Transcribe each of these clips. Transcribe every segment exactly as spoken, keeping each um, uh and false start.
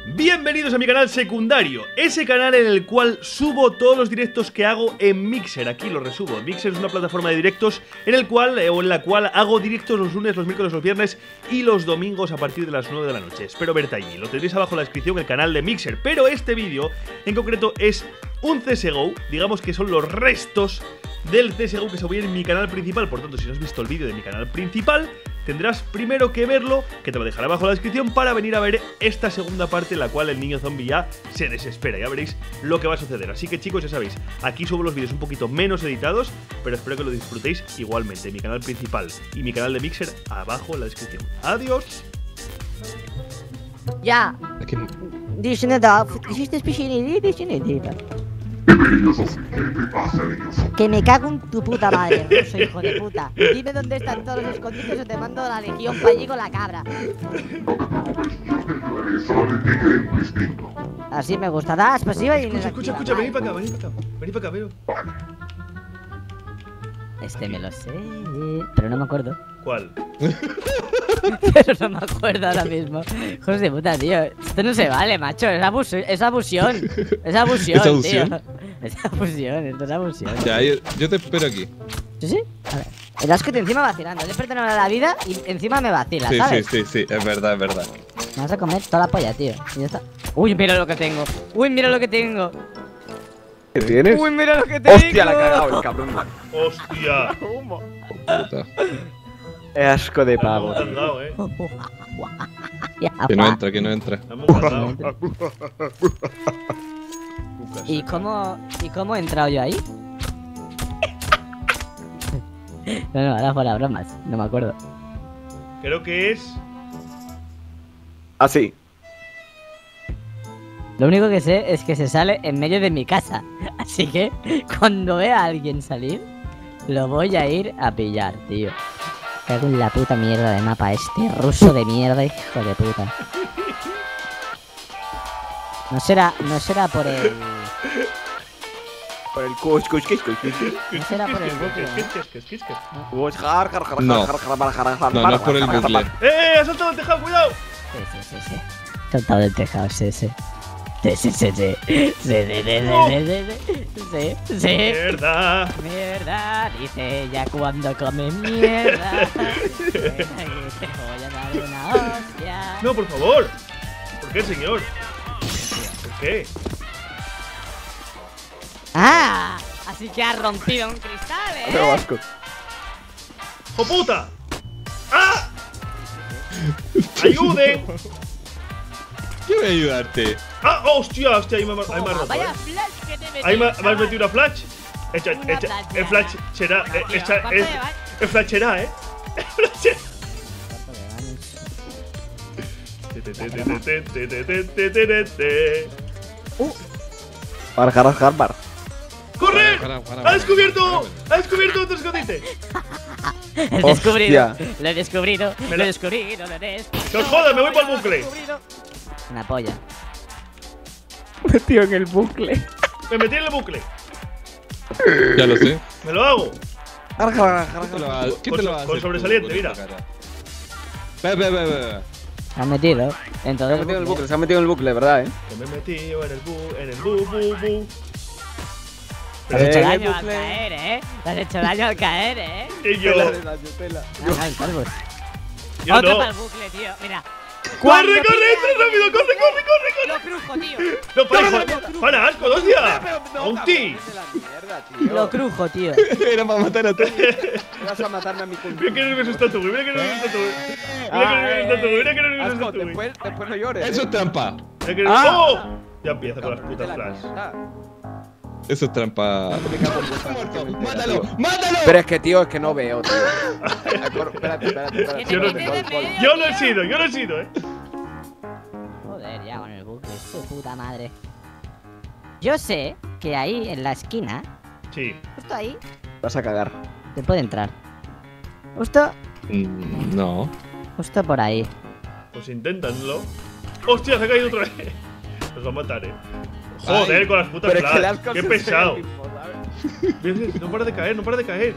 Bienvenidos a mi canal secundario, ese canal en el cual subo todos los directos que hago en Mixer. Aquí lo resubo. Mixer es una plataforma de directos en el cual eh, o en la cual hago directos los lunes, los miércoles, los viernes y los domingos a partir de las nueve de la noche. Espero verte allí. Lo tendréis abajo en la descripción, el canal de Mixer. Pero este vídeo en concreto es un C S G O, digamos que son los restos del C S G O que se voy en mi canal principal. Por tanto, si no has visto el vídeo de mi canal principal, tendrás primero que verlo, que te lo dejaré abajo en la descripción, para venir a ver esta segunda parte en la cual el niño zombie ya se desespera. Ya veréis lo que va a suceder. Así que, chicos, ya sabéis, aquí subo los vídeos un poquito menos editados, pero espero que lo disfrutéis igualmente. Mi canal principal y mi canal de Mixer abajo en la descripción. ¡Adiós! Ya. Dice nada, dijiste piscinini, dice nada. Que me cago en tu puta madre, ruso, hijo de puta. Dime dónde están todos los escondites o te mando a la legión para allí con la cabra. Así me gusta, das pasiva y Escucha, escucha, escucha, vení para acá, vení para acá, vení para acá, veo. Este me lo sé, pero no me acuerdo. ¿Cuál? Pero no me acuerdo ahora mismo. Hijos de puta, tío. Esto no se vale, macho. Es, abus es abusión. Es abusión, ¿Es abusión? tío. Es abusión, esto es abusión. Ya, yo, yo te espero aquí. ¿Sí, sí? A ver. El asco te encima vacilando. Le perdonado la vida y encima me vacila, Sí, ¿sabes? sí, sí, sí, es verdad, es verdad. Me vas a comer toda la polla, tío. Y ya está. Uy, mira lo que tengo. Uy, mira lo que tengo. ¿Qué tienes? Uy, mira lo que tengo. Hostia, la ha cagado el cabrón. ¡Hostia! Puta. Es asco de La pavo. hemos cargado, eh. Que no entra, que no entra. La hemos cargado. ¿Y cómo, ¿Y cómo he entrado yo ahí? No, no, ahora fuera bromas. No me acuerdo. Creo que es... Así. Lo único que sé es que se sale en medio de mi casa. Así que cuando vea a alguien salir, lo voy a ir a pillar, tío. Cago en la puta mierda de mapa este ruso de mierda, hijo de puta. No será, no será por el... Por el kush, kush, kush, kush, kush. No será por el bucle, ¿no? Kush, jar, jar, jar, No. jar, jar, jar, jar, jar, No, no es por el jar, jar, bucle. jar. ¡Eh! ¡Ha saltado el tejado! ¡Cuidado! Sí, sí, sí, sí. Saltado del tejado, sí, sí. Sí, sí, sí, sí. Sí, sí, sí, sí, sí, sí, sí, sí. ¡Mierda! Mierda, dice ella cuando come mierda. Te voy a dar una hostia. ¡No, por favor! ¿Por qué, señor? ¿Por qué? Ah, así que ha rompido un cristal, Pero ¿eh? asco. ¡Oh, puta! ¡Ah! ¡Ayuden! Yo voy a ayudarte. ¡Ah! ¡Hostia! ¡Hostia! Ahí me, ahí me ha Toma, roto, vaya eh. flash que te metí, Ahí me, me has chaval. metido una flash. Echa, Una echa, flash, el flash será. No, eh, tío, echa- aparte es, de baño. es flasherá, eh. Es flasherá. Jar, jar, jar, jar. ¡Corre! Para, para, para, ¡Ha descubierto! para. ¡Ha descubierto otro escondite! Lo he descubrido, Hostia. lo he descubrido, Me lo la- he descubrido, lo he descubrido. ¡Que os joda! ¡Me voy para el lo he bucle! descubrido. Una polla. Metido en el bucle. Me metí en el bucle. Ya lo sé. ¡Me lo hago! Jar, jar, jar, ¿Qué te lo jar. va, ¿qué Con te lo so- va a con hacer sobresaliente, tú, mira. cara? Ve, ve, ve, ve. Se ha metido en todo Se ha el metido en el bucle. bucle, se ha metido en el bucle, ¿verdad, eh? Que me metí en el bu, en el bu, bu, bu. Te has hecho Eh, daño al bucle. caer, eh. Te has hecho daño al caer, eh. Y yo. Tela de daño, tela. Ah, el calvo. Yo Otro no. para el bucle, tío. Mira. ¡Corre, Cuando corre! pille ¡Entra a rápido! alguien, ¡Corre, corre, corre, corre! Lo crujo, tío. ¡No, para, hijo! ¡Para, asco! ¡Hostia! ¡A un ti! De la mierda, tío. Lo crujo, tío. Era para matar a todos. Vas a matarme a mi culpa. Mira que nervioso está tú, güey. Mira que nervioso está tú, güey. Mira que nervioso está tú, güey. Mira que nervioso Asco, está tú, güey. después, después no llores. Eso eh. es trampa. Mira que- Ah. ¡Oh! Ya empieza con las Cabrón, putas de la flash. mierda. Eso es trampa. Me cago en vuestra Muerto. mente, ¡Mátalo! tío. ¡Mátalo! Pero es que, tío, es que no veo, tío. Espérate, espérate, espérate. Yo no- espérate, gol, gol. Yo no he sido, yo no he sido, eh. Joder, ya con el bucle, su puta madre. Yo sé que ahí en la esquina, Sí. justo ahí, Vas a cagar. se puede entrar. Justo, Mm, No. justo por ahí. Pues inténtanlo. ¡Hostia! Se ha caído otra vez. Nos va a matar, eh. Joder, Ay, con las putas Pero es que las flash. cosas ¡Qué se pesado! ven mismo, ¿sabes? Mira, mira, No para de caer, no para de caer.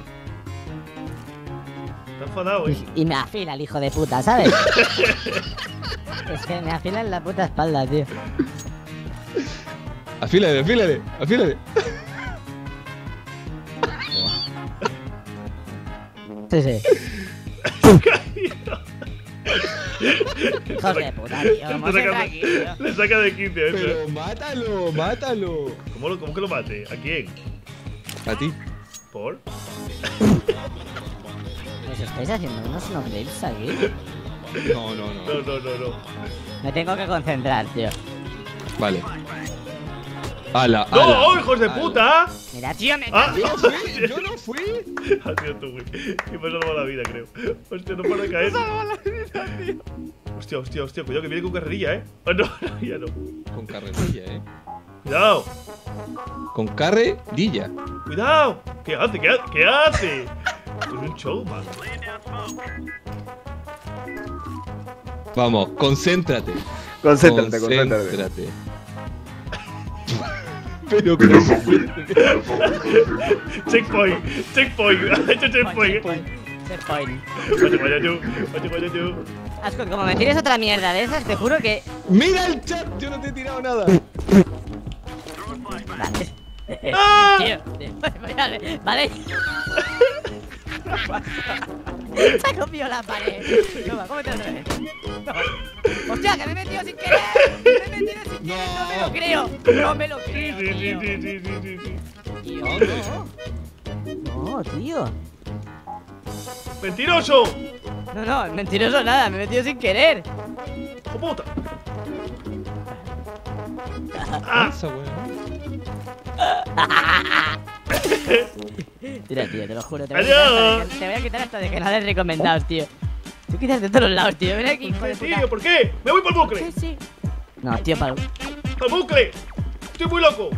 Está enfadado, eh. Y, y me afila el hijo de puta, ¿sabes? Es que me afilan la puta espalda, tío. Afílale, afílale, afílale. Sí, sí. Hijos de puta, tío. Vamos Le a saca, aquí, tío. le saca de quince eso. Pero mátalo, mátalo. ¿Cómo, lo- ¿Cómo que lo mate? ¿A quién? A ti. ¿Por? ¿Os estáis haciendo unos no-clips aquí? No, no, no. No, no, no, no. Me tengo que concentrar, tío. Vale. Ala, ¡No! ala, ¡Oh, hijos de ala. puta! Mira, tío, me ¡Ah! Yo fui, yo no fui. Ha sido tú, güey. Y me ha salvado la vida, creo. Hostia, no para de caer. Hostia, hostia, hostia. Cuidado que viene con carrerilla, ¿eh? Oh, no, no, ya no. Con carrerilla, eh. Cuidado. Con carrerilla. Cuidado. ¿Qué hace? ¿Qué hace? ¿Qué hace? Es un showman. Vamos, concéntrate. Concéntrate, concéntrate. Concéntrate. Pero que no se Checkpoint. Checkpoint. Ha hecho checkpoint. Checkpoint. Checkpoint. Vaya, vaya tú. Vaya, vaya tú. Ascot, como me tires otra mierda de esas, te juro que... Mira el chat, yo no te he tirado nada. Vale. ¡Ah! Tío, vale, vale. Se ha comido la pared. Toma, cómete otra vez. Toma. Hostia, que me he metido sin querer. Me he metido sin querer, no me lo creo. No me lo Sí, creo, sí, sí, tío. sí, sí, sí, sí, sí. Tío, ¿Dónde? no. No, tío. ¡Mentiroso! No, no, mentiroso nada, me he metido sin querer. ¡Hijo puta! ¡Ah! Esa weón. Mira, tío, te lo juro, te voy a quitar hasta de, te voy a quitar hasta de canales recomendados, tío. Tú quitas de todos lados, tío. Ven aquí, hijo de puta. Tío, ¿por qué? ¡Me voy por el bucle! Sí, sí. No, tío, para... ¡Al bucle! ¡Estoy muy loco!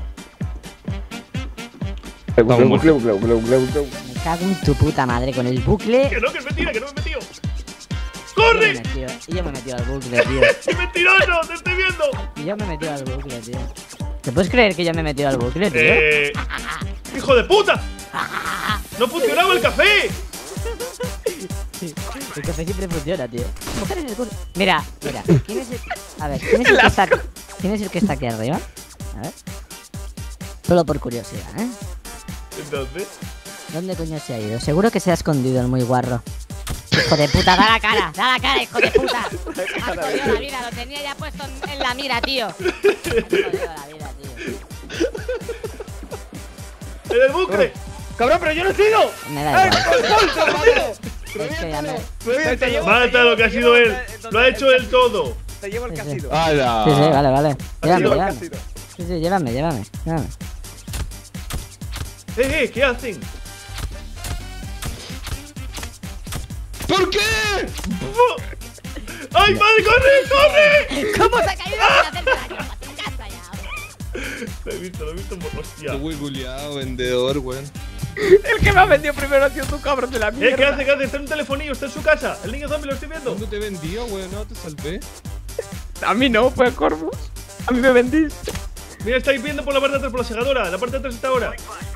Bucle, bucle, bucle, bucle, bucle, bucle. Me cago en tu puta madre con el bucle. ¡Que no, que es mentira, que no me he metido! Y yo me he ¡Corre! metido, y yo me he metido al bucle, tío. ¡Es mentiroso! ¡Te estoy viendo! Y yo me he metido al bucle, tío. ¿Te puedes creer que yo me he metido al bucle, tío? Eh... ¡Hijo de puta! ¡No funcionaba el café! El café siempre funciona, tío. Mujer en el culo. Mira, mira. ¿Quién es el... A ver, ¿quién es el que está... ¿Quién es el que está aquí arriba? A ver. Solo por curiosidad, ¿eh? Entonces... ¿Dónde coño se ha ido? Seguro que se ha escondido el muy guarro. Hijo de puta, da la cara, da la cara, hijo de puta. Me has jodido la vida, lo tenía ya puesto en, en la mira, tío. Me has jodido la vida, tío. ¡En el bucle! ¡Cabrón, pero yo no he sido! Me da igual. ¡Bolsa, Mateo! Es que ya me... Te llevo- ¡Mátalo, que ha sido él! ¡Lo ha hecho él todo! Te llevo el Sí, sí. casino. ¡Hala! Sí, sí, vale, vale. Te Llévame, llevo el llévame. casino. Sí, sí, llévame, llévame. llévame. ¡Eh, eh! ¿Qué hacen? ¿Por qué? ¡Ay, madre! ¡Corre, corre! ¿Cómo se ha caído sin hacer daño? ¡A tu casa ya! Lo he visto, lo he visto. Hostia. Qué güey guleado, vendedor, weón. El que me ha vendido primero ha sido tu cabrón de la ¿Eh? mierda. ¿Qué hace? ¿Qué hace? Está en un telefonillo, está en su casa. El niño zombie lo estoy viendo. ¿Cuándo te vendió, weón? No, te salvé. A mí no, pues Corvus. A mí me vendiste. Mira, estáis viendo por la parte de atrás, por la segadora. La parte de atrás está ahora.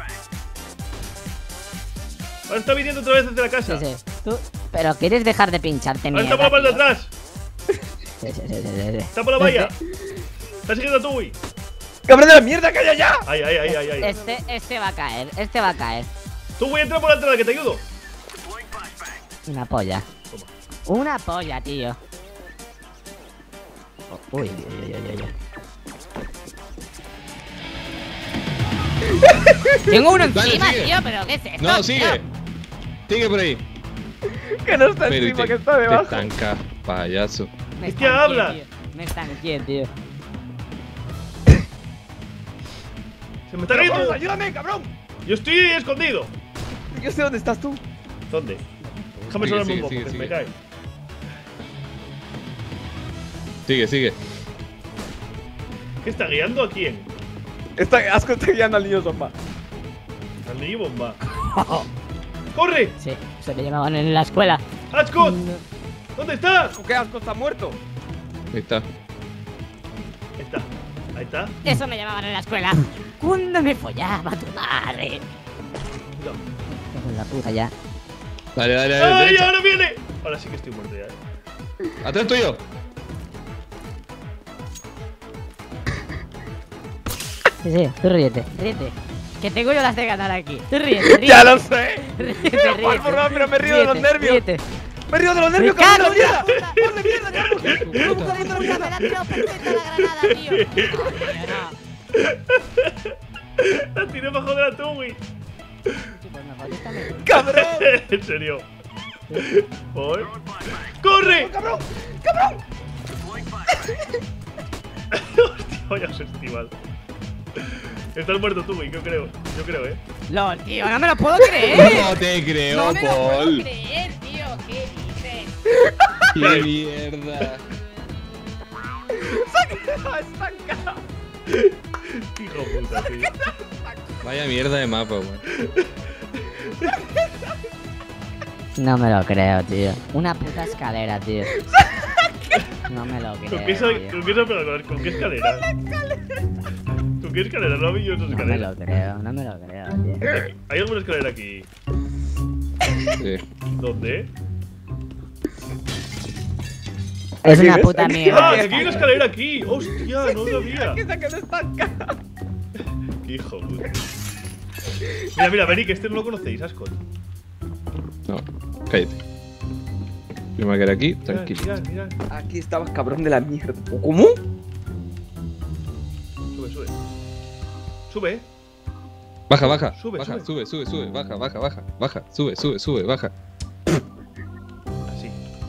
Ahora está viniendo otra vez desde la casa. Sí, sí. Tú... Pero quieres dejar de pincharte, Ahora mierda. está por la parte de tío? atrás. Sí, sí, sí, sí, sí. Está por la valla. Está siguiendo a Tui. ¡Cabrón de la mierda que hay allá! Ay, ay, ay, ay, ay. Este, este va a caer, este va a caer. Tui, entra por la entrada, que te ayudo. Una polla. Toma. Una polla, tío. Uy, uy, uy, uy, uy. Tengo uno Dale, encima, sigue. tío, pero ¿qué es esto? No, tío? sigue. Sigue por ahí. Que no está Pero y encima, te, que está te debajo. tanca, payaso. Me Es que estanqué, habla. tío. Me estanqué, tío. Se me está Pero, Corvus, cayendo. ayúdame, cabrón. Yo estoy escondido. Yo sé dónde estás tú. ¿Dónde? Déjame Sigue, solarme un sigue, poco, sigue, que se me sigue. cae. Sigue, sigue. ¿Qué está guiando a quién? Está, Asco está guiando al niño zomba. Al niño bomba. ¡Corre! Sí, se le llamaban en la escuela. ¡Ascot! ¿Dónde está? ¿Qué Asco está muerto? Ahí está. Ahí está. Ahí está. Eso me llamaban en la escuela. ¿Cuándo me follaba tu madre? Cuidado. Con la puta ya. Dale, dale, dale. ¡Ay, derecha. ahora viene! Ahora sí que estoy muerto ya. eh. Atrás tuyo. Sí, sí, tú ríete, ríete. Que tengo yo las de ganar aquí. Tú ríete, ríete. ¡Ya lo sé! Ríete, Pero, ríete. por favor, pero me río de los Ríete, nervios. ríete. ¡Me río de los ¡Me nervios, cago cabrón de en la mierda! puta! ¡Ponle mierda, Carlos! ¡No me jodiendo la Me mierda! ha tirado perfecta la granada, tío. No, tío, no. La tiré para joder a Tugui. Sí, pues me jodiste a mí. ¡Cabrón! En serio. Voy. ¡Corre! ¡Cabrón! ¡Cabrón! Hostia, vaya festival. Estás muerto tú, güey, yo creo. Yo creo, eh. LOL, tío, no me lo puedo creer. No te creo, No me lo puedo Paul. creer, tío. ¿Qué dices? ¡Qué mierda! ¡Estancado! Hijo puta, tío. Vaya mierda de mapa, weón. No me lo creo, tío. Una puta escalera, tío. No me lo creo. ¿Con qué, esa- tío. con qué, esa- pero, ¿con qué escalera? ¿Con qué escalera? No vi yo esa No me escalera. lo creo, no me lo creo, tío. ¿Hay alguna escalera aquí? Sí. ¿Dónde? Es Aquí una ves, puta aquí- mierda. ¡Ah! de Aquí hay una escalera aquí. ¡Hostia! No sabía. ¡Que se quedó estancado! ¡Qué hijo puta! Mira, mira, vení, que este no lo conocéis, Ascot. No, cállate. Primero que era aquí, Mirad, tranquilo. mirad, mirad. Aquí estabas, cabrón de la mierda. ¿Cómo? Sube, sube. Sube, eh. Baja, baja. Sube, baja, sube. sube, sube, sube, baja, baja, baja. Baja, sube, sube, sube, baja. Así.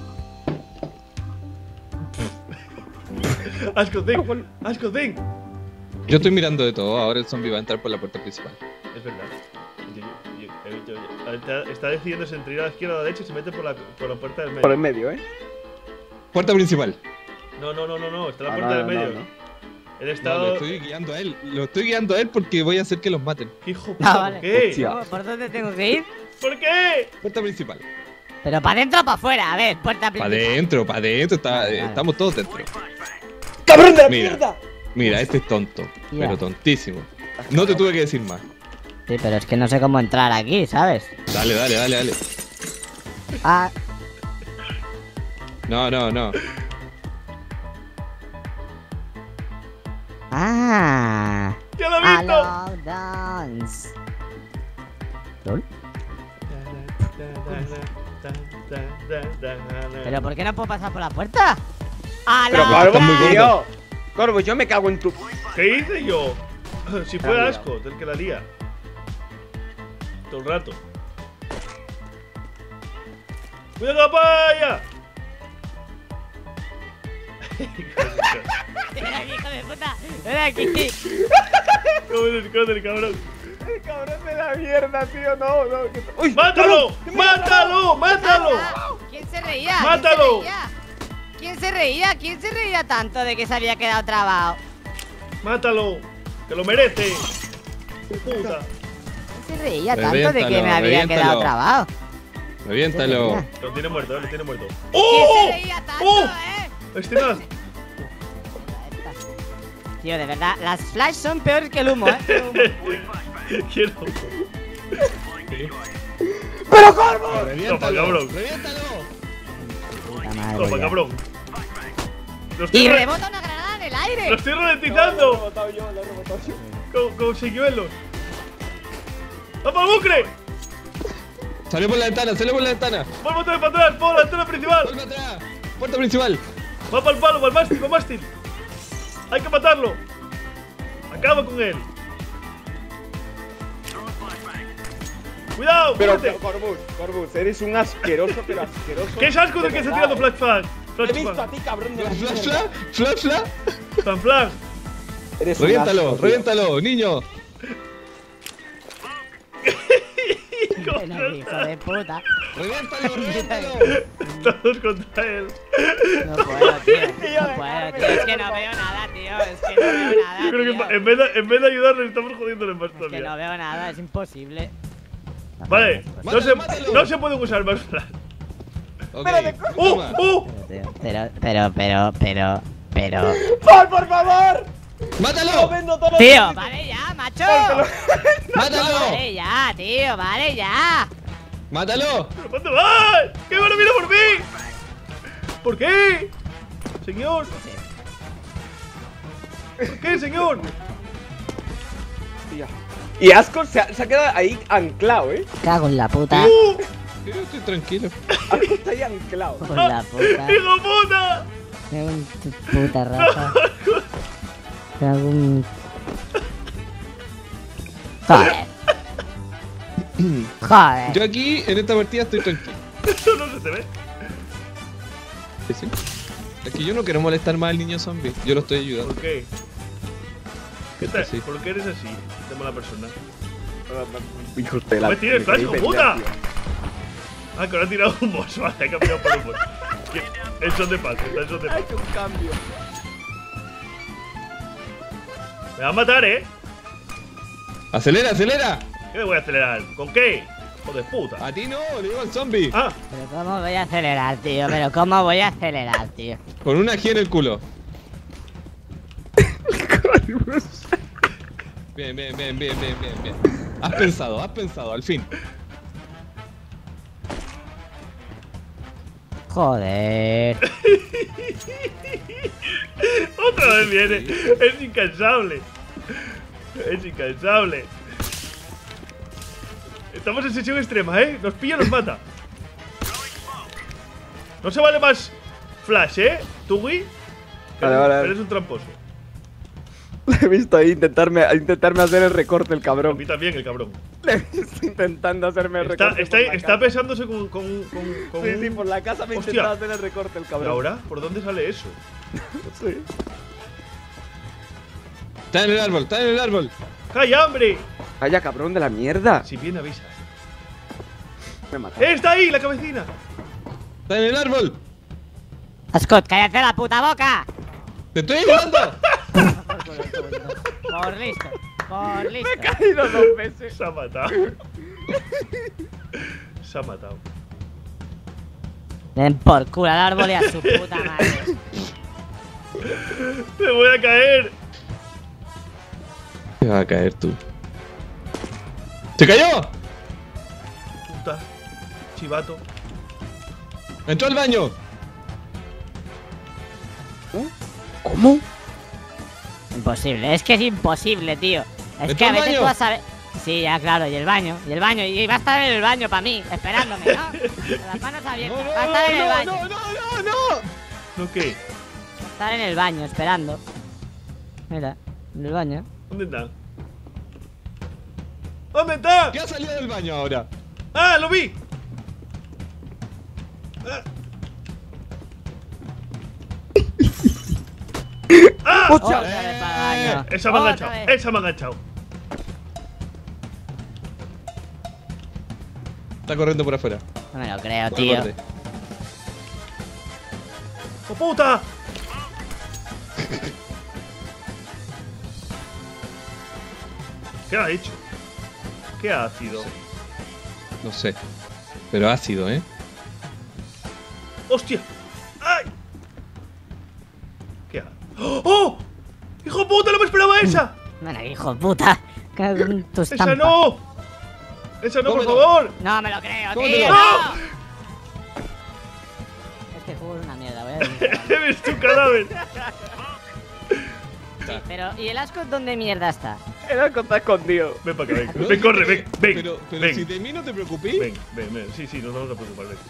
Ascot, ven. Ascot, ven. Yo estoy mirando de todo, ahora el zombie va a entrar por la puerta principal. Es verdad. Yo- yo- yo- yo- yo- está- Está decidiendo si entre a la izquierda o a la derecha y se mete por la, por la puerta del Por el medio. medio, ¿eh? Puerta principal. No, no, no, no, no. Está la Ah, puerta no, del no, medio. no. El No, estado. lo estoy guiando a él. Lo estoy guiando a él porque voy a hacer que los maten. Hijo Ah, puta, vale. ¿por qué? Hostia. ¿Cómo? ¿Por dónde tengo que ir? ¿Por qué? Puerta principal. Pero para adentro o para afuera. A ver, puerta Para principal. adentro, para adentro. Está, Vale, eh, vale. estamos todos dentro. ¡Cabrón de la Mira. mierda! Mira, este es tonto. Ya. Pero tontísimo. No te tuve que decir más. Sí, pero es que no sé cómo entrar aquí, ¿sabes? Dale, dale, dale, dale. Ah, No, no, no. ah. ¡Ya lo he visto! Hello, dance. ¿Lol? ¿Pero por qué no puedo pasar por la puerta? Pero ¡Hala! Corvo, muy gordo. tío. Corvo, yo me cago en tu. ¿Qué hice yo? Si fue Ah, mira. Ascot el que la lía. Todo el rato. ¡Cuidado, papaya! ¡Ven aquí, hijo de puta! ¡Ven aquí! ¿Cómo se esconde el cabrón? El cabrón de la mierda, tío. No, no. que- ¡Uy! ¡Mátalo! cabrón, que me ha ¡Mátalo! ¡Mátalo! ¿Quién se reía? ¡Mátalo! ¿Quién se reía? ¿Quién se reía tanto de que se había quedado trabado? ¡Mátalo! ¡Que lo merece! ¡Puta! ¿Quién se reía tanto de que me Reviéntalo, había reviéntalo. quedado trabado? Reviéntalo. Lo tiene muerto, lo tiene muerto. ¿Quién ¡Oh! se reía tanto, ¡Oh! eh? Este nada. Tío, de verdad, las flash son peores que el humo, eh. Quiero. ¡Pero Corvo! Toma, Reviéntalo. cabrón. Reviéntalo. Puta madre, Toma, ya. cabrón. Lo estoy, Y re- rebota una granada en el lo aire. estoy Lo he ralentizando. rebotado yo, lo he rebotado yo. Con, con señuelos. ¡Va para el bucle! Salió por la ventana, salió por la ventana. ¡Va el botón para atrás! ¡Por la antena principal! Vuelve atrás. Puerta principal. ¡Va para el palo, para el mástil, para el mástil! ¡Hay que matarlo! ¡Acaba con él! ¡Cuidado! Pero, ¡Muerte! Corvus, Corvus, eres un asqueroso, pero asqueroso. ¿Qué es asco del que está tirando flash flag? Te he Flash visto a flag. ti, cabrón de la Flash, mierda. flash, flash, flash. Fan flag. Eres un Reviéntalo, asco, tío. reviéntalo, niño. Bueno, hijo de puta. Reviéntalo, reviéntalo. Todos contra él. No puedo, tío. Tío, No puedo, tío. Es que no veo nada, tío. Es que no veo nada. Yo creo que tío. en vez de, en vez de ayudarle, estamos jodiéndole más Es que no todavía. veo nada, es imposible. Vale, no Mátalo, se, mátalo. no se pueden usar más flash. Ok, ¡Oh! toma. ¡Oh! Pero, pero, pero, pero, pero. ¡Paul, por favor! Lo ¡Mátalo! vendo todo. Tío, vale ya, macho. ¡Mátalo! Vale ya, tío, vale ya. ¡Mátalo! ¿Pero dónde vas? ¡Que van a venir por mí! ¿Por qué? Señor. ¿Por qué, señor? Hostia. Y Ascot se ha, se ha quedado ahí anclado, ¿eh? Cago en la puta. ¡Uh! Yo estoy tranquilo. Ascot está ahí anclado. Cago en la puta. ¡Hijo puta! Cago en tu puta raza. Cago en... Joder. Joder. Yo aquí, en esta partida, estoy tranquilo. Eso no se te ve. Sí, sí. Es que yo no quiero molestar más al niño zombie. Yo lo estoy ayudando. ¿Por qué? ¿Qué tal? Sí. ¿Por qué eres así? De mala persona. Hijos de la... ¡Me tires flash, hijo me puta! tío. Ah, que ahora ha tirado un boss. Vale, ha cambiado por un boss. El shot de paz, está el shot de Ha paz. hecho un cambio. Me va a matar, ¿eh? ¡Acelera, acelera! ¿Qué me voy a acelerar? ¿Con qué? ¡Hijo de puta! A ti no, le digo al zombie. Ah, Pero cómo voy a acelerar, tío. Pero cómo voy a acelerar, tío. Con una G en el culo. Bien, bien, bien, bien, bien, bien, bien. Has pensado, has pensado, al fin. Joder. otra vez viene. Es incansable. Es incansable. Estamos en sesión extrema, ¿eh? Nos pilla, nos mata. No se vale más flash, ¿eh? ¿Tugui? Vale, vale, vale. Eres un tramposo. Le he visto ahí intentarme, a intentarme hacer el recorte, el A cabrón. mí también, el cabrón. Le he visto intentando hacerme el Está, recorte. está, por la está casa. pesándose con, con, con, con Sí, sí, un- por la casa me he Hostia. intentado hacer el recorte, el ¿Y cabrón. ahora? ¿Por dónde sale eso? Sí. Está en el árbol, está en el árbol. ¡Calla, hambre! Vaya cabrón de la mierda. Si bien avisa. Me mata. ¡Eh, está ahí, la cabecina! Está en el árbol. Ascot, cállate la puta boca. Te estoy ayudando. Por listo. Por listo. Me he caído dos veces. Se ha matado. Se ha matado. Den por culo al árbol y a su puta madre. ¡Me voy a caer! Te va a caer tú. ¡Se cayó! Puta. Chivato. Entró al baño. ¿Cómo? Imposible, es que es imposible, tío. Es ¿Vete que a al veces baño? tú vas a ver. Sí, ya claro, y el baño, y el baño, y va a estar en el baño para mí, esperándome, ¿no? Con las manos No, abiertas, no, va a estar en el no, baño, no, no, no, no. ¿No qué? va a estar en el baño, esperando. Mira, en el baño. ¿Dónde está? ¿Dónde está? ¿Qué ha salido del baño ahora? ¡Ah, lo vi! ¡Ah! ¡Ah! Otra vez para el baño. Esa me ha Otra enganchado, vez. esa me ha enganchado. Está corriendo por afuera. No me lo creo, Por el tío. borde. ¡Oh, puta! ¿Qué ha hecho? ¿Qué ha sido? No sé. Pero ácido, ¿eh? ¡Hostia! ¡Ay! ¿Qué ha? ¡Oh! ¡Hijo puta, no me esperaba esa! Bueno, hijo de puta. Cago en tu ¡Esa estampa. no! ¡Esa no, por Cómetelo. favor! No me lo creo, Cómetelo. tío. ¡No! No. Este juego es una mierda, voy a decir. ¡Eres tu cadáver! Pero, ¿y el Ascot dónde mierda está? El arco está escondido. Ven para acá, ven. No, Ven, corre, ven, ven. Pero, pero ven, si de mí no te preocupes. ven, ven, ven. Sí, sí, nos vamos a preocupar, ven.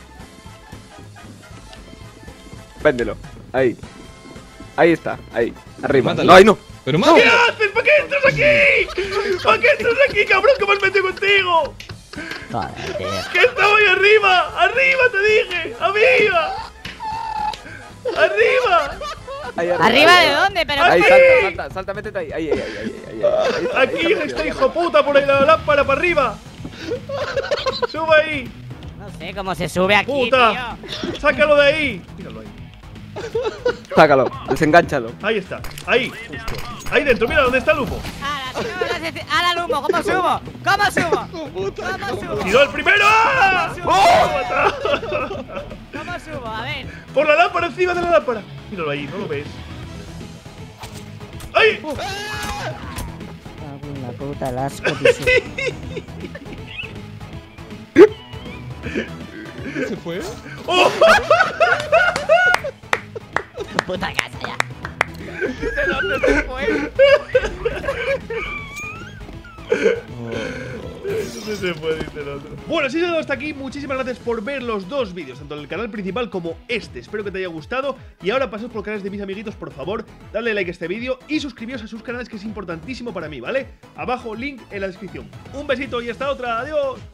Véndelo. Ahí. Ahí está. Ahí. Arriba. Mátalo. No, ahí no. Pero ¿Qué mátalo. haces? ¿Para qué entras aquí? ¿Para qué entras aquí, cabrón? ¿Qué me has metido contigo? Joder, tío. ¡Que estaba ahí arriba! ¡Arriba, te dije! ¡Arriba! ¡Arriba! Ahí, ¿Arriba ahí, de ahí. dónde? Pero Ahí, ¡Aquí! salta, salta, salta, métete ahí. Ahí, ahí, ahí, ahí, ahí, ahí, ahí está, ahí Aquí está, está, ahí hijo puta, por ahí la lámpara para arriba. Sube ahí. no sé cómo se sube aquí, Puta. tío. Sácalo de ahí. Míralo ahí. Sácalo, desengánchalo. Ahí está. Ahí, justo. Ahí dentro, mira dónde está el humo. ¡Hala, tío, no sé si- ¡Hala, el humo! ¿Cómo subo? ¿Cómo subo? ¿Cómo subo? ¡Tiró el primero! ¡Ah! ¿Cómo ¡Oh! ¿Cómo subo? A ver. Por la lámpara, encima de la lámpara. Míralo ahí, no lo ves. ¡Ay! Cago en la puta, el Ascot y su... ¿Se fue? ¡Oh! tu puta casa ya. No se puede, dice el otro. Bueno, si os ha llegado hasta aquí, muchísimas gracias por ver los dos vídeos, tanto en el canal principal como este. Espero que te haya gustado. Y ahora pasaos por los canales de mis amiguitos, por favor, dadle like a este vídeo y suscribíos a sus canales, que es importantísimo para mí, ¿vale? Abajo, link en la descripción. Un besito y hasta otra. Adiós.